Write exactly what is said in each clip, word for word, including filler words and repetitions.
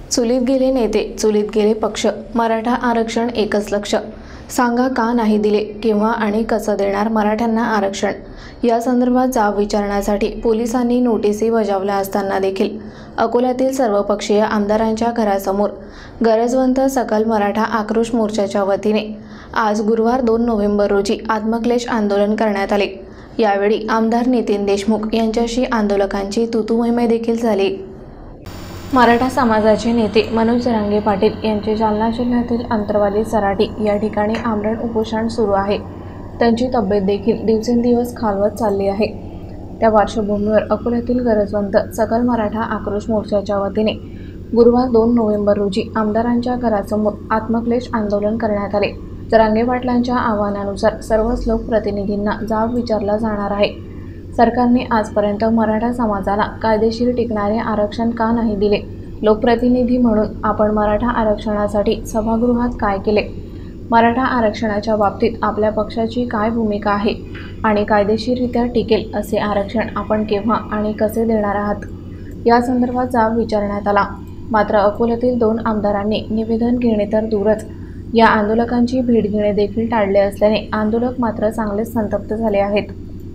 चुलीत गेले नेते, चुलीत गेले पक्ष, मराठा आरक्षण एकच लक्ष. सांगा का नाही दिले, केव्हा आणि कसं देणार मराठ्यांना आरक्षण? या संदर्भात जाब विचारण्यासाठी पोलिसांनी नोटीसी बजावल्या असताना देखील अकोल्यातील सर्वपक्षीय आमदारांच्या घरासमोर गरजवंत सकल मराठा आक्रोश मोर्चाच्या वतीने आज गुरुवार दोन नोव्हेंबर रोजी आत्मक्लेश आंदोलन करण्यात आले. यावेळी आमदार नितीन देशमुख यांच्याशी आंदोलकांची तुतुमैमे देखील झाली. मराठा समाजाचे नेते मनोज जरांगे पाटील यांचे जालना जिल्ह्यातील अंतरवाली सराटी या ठिकाणी आमरण उपोषण सुरू आहे. त्यांची तब्येत देखील दिवसेंदिवस खालवत चालली आहे. त्या पार्श्वभूमीवर अकोल्यातील गरजवंत सकल मराठा आक्रोश मोर्चाच्या वतीने गुरुवार दोन नोव्हेंबर रोजी आमदारांच्या घरासमोर आत्मक्लेश आंदोलन करण्यात आले. जरांगे पाटलांच्या आवाहनानुसार सर्वच लोकप्रतिनिधींना जाब विचारला जाणार आहे. सरकारने आजपर्यंत मराठा समाजाला कायदेशीर टिकणारे आरक्षण का नाही दिले? लोकप्रतिनिधी म्हणून आपण मराठा आरक्षणासाठी सभागृहात काय केले? मराठा आरक्षणाच्या बाबतीत आपल्या पक्षाची काय भूमिका आहे आणि कायदेशीररित्या टिकेल असे आरक्षण आपण केव्हा आणि कसे देणार आहात? या संदर्भात जाब विचारण्यात आला. मात्र अकोल्यातील दोन आमदारांनी निवेदन घेणे तर दूरच या आंदोलकांची भेट घेणे देखील टाळले असल्याने आंदोलक मात्र चांगलेच संतप्त झाले आहेत.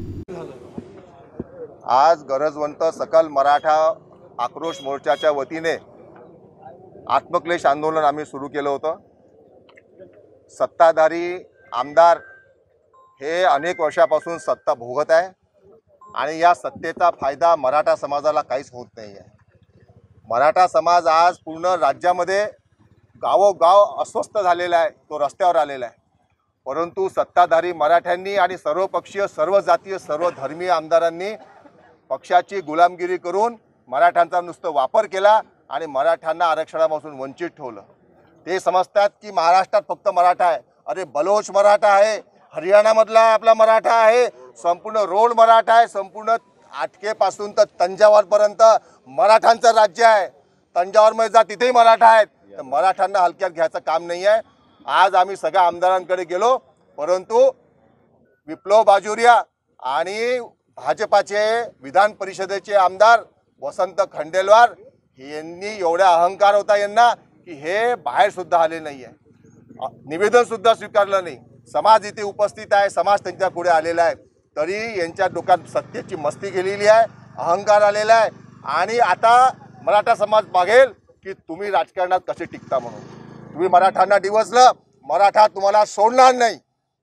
आज गरजवंत सकल मराठा आक्रोश मोर्चाच्या वतीने आत्मक्लेश आंदोलन आम्ही सुरू केलं होतं. सत्ताधारी आमदार हे अनेक वर्षापासून सत्ता भोगत आहे आणि या सत्तेचा फायदा मराठा समाजाला काहीच होत नाही आहे. मराठा समाज आज पूर्ण राज्यामध्ये गावोगाव अस्वस्थ झालेला आहे, तो रस्त्यावर आलेला आहे. परंतु सत्ताधारी मराठ्यांनी आणि सर्वपक्षीय सर्व जातीय सर्व धर्मीय आमदारांनी पक्षाची गुलामगिरी करून मराठ्यांचा नुसतं वापर केला आणि मराठ्यांना आरक्षणापासून वंचित ठेवलं. ते समजतात की महाराष्ट्रात फक्त मराठा आहे. अरे बलोच मराठा आहे, हरियाणामधला आपला मराठा आहे, संपूर्ण रोड मराठा आहे, संपूर्ण आटकेपासून तर तंजावरपर्यंत मराठ्यांचं राज्य आहे. तंजावरमध्ये जा तिथेही मराठा आहेत. तर मराठ्यांना हलक्यात घ्यायचं काम नाही आहे. आज आम्ही सगळ्या आमदारांकडे गेलो, परंतु विप्लव बाजोरिया आणि भाजपाचे विधान परिषदेचे आमदार वसंत खंडेलवार यांनी एवढा अहंकार होता यांना की हे बाहेर सुद्धा आले नाही आहे, निवेदन सुद्धा स्वीकारलं नाही. समाज इथे उपस्थित आहे, समाज त्यांच्या पुढे आलेला आहे, तरी यांच्या डोक्यात सत्तेची मस्ती गेलेली आहे, अहंकार आलेला आहे. आणि आता मराठा समाज मागेल की तुम्ही राजकारणात कसे टिकता म्हणून. तुम्ही मराठ्यांना डिवचलं, मराठा तुम्हाला सोडणार नाही.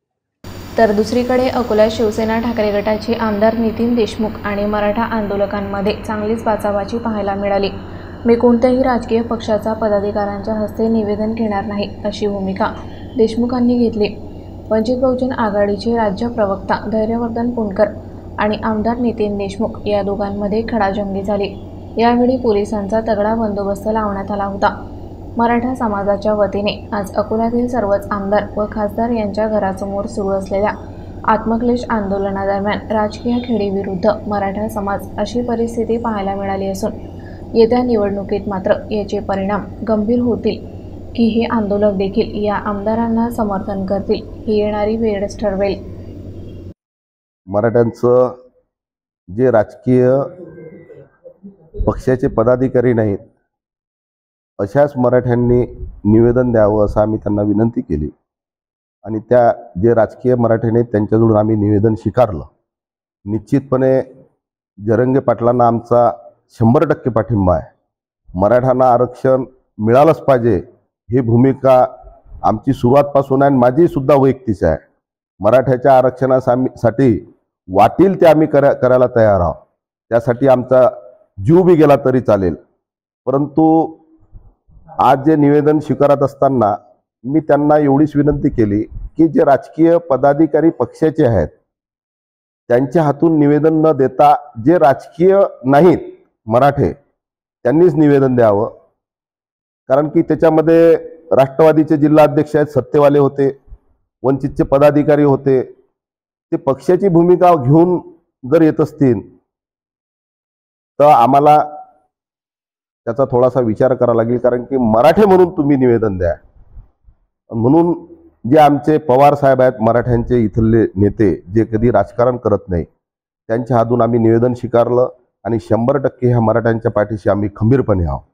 तर दुसरीकडे अकोला शिवसेना ठाकरे गटाचे आमदार नितीन देशमुख आणि मराठा आंदोलकांमध्ये चांगलीच बाचाबाची पाहायला मिळाली. मी कोणत्याही राजकीय पक्षाचा पदाधिकाऱ्यांच्या हस्ते निवेदन घेणार नाही अशी भूमिका देशमुखांनी घेतली. वंचित बहुजन आघाडीचे राज्य प्रवक्ता धैर्यवर्धन पुणकर आणि आमदार नितीन देशमुख या दोघांमध्ये खडाजंगी झाली. यावेळी पोलिसांचा तगडा बंदोबस्त लावण्यात आला होता. मराठा समाजाच्या वतीने आज अकोल्यातील सर्वच आमदार व खासदार यांच्या घरासमोर सुरू असलेल्या आत्मक्लेश आंदोलनादरम्यान राजकीय खेळीविरुद्ध मराठा समाज अशी परिस्थिती पाहायला मिळाली असून येत्या निवडणुकीत मात्र याचे परिणाम गंभीर होतील की हे आंदोलक देखील या आमदारांना समर्थन करतील ही येणारी वेळच ठरवेल. मराठ्यांचं जे राजकीय पक्षाचे पदाधिकारी नाहीत अशाच मराठ्यांनी निवेदन द्यावं असं आम्ही त्यांना विनंती केली आणि त्या जे राजकीय मराठी नाहीत त्यांच्याजवळून आम्ही निवेदन स्वीकारलं. निश्चितपणे जरांगे पाटलांना आमचा शंभर टक्के पाठिंबा आहे. मराठ्यांना आरक्षण मिळालंच पाहिजे ही भूमिका आमची सुरुवातपासून आहे आणि माझीसुद्धा वैयक्तिक आहे. मराठ्याच्या आरक्षणासाठी वाटेल ते आम्ही करा करायला तयार आहोत. त्यासाठी आमचा जीव बी गेला तरी चालेल. परंतु आज जे निवेदन स्वीकारत असताना मी त्यांना एवढीच विनंती केली की जे राजकीय पदाधिकारी पक्षाचे आहेत त्यांच्या हातून निवेदन न देता जे राजकीय नाहीत मराठे त्यांनीच निवेदन द्यावं. कारण की त्याच्यामध्ये राष्ट्रवादीचे जिल्हाध्यक्ष आहेत, सत्तेवाले होते, वंचितचे पदाधिकारी होते. ते पक्षाची भूमिका घेऊन जर येत असतील तर आम्हाला त्याचा थोडासा विचार करावा लागेल. कारण की मराठे म्हणून तुम्ही निवेदन द्या म्हणून जे आमचे पवार साहेब आहेत मराठ्यांचे इथले नेते जे कधी राजकारण करत नाही त्यांच्या हातून आम्ही निवेदन स्वीकारलं आणि शंभर टक्के ह्या मराठ्यांच्या पाठीशी आम्ही खंबीरपणे आहोत.